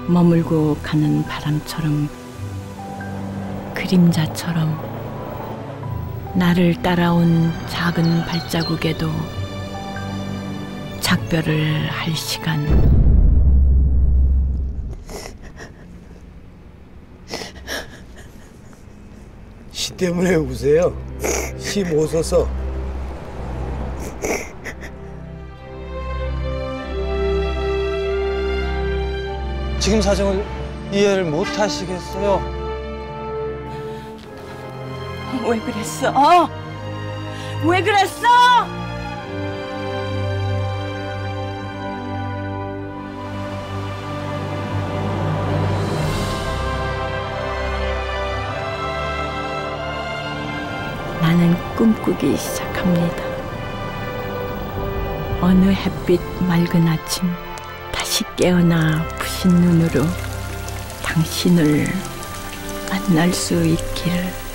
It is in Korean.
머물고 가는 바람처럼 그림자처럼 나를 따라온 작은 발자국에도 작별을 할 시간. 시 때문에 우세요? 시 못 써서. 지금 사정을 이해를 못 하시겠어요? 왜 그랬어? 왜 그랬어? 나는 꿈꾸기 시작합니다. 어느 햇빛 맑은 아침 다시 깨어나 부신 눈으로 당신을 만날 수 있기를.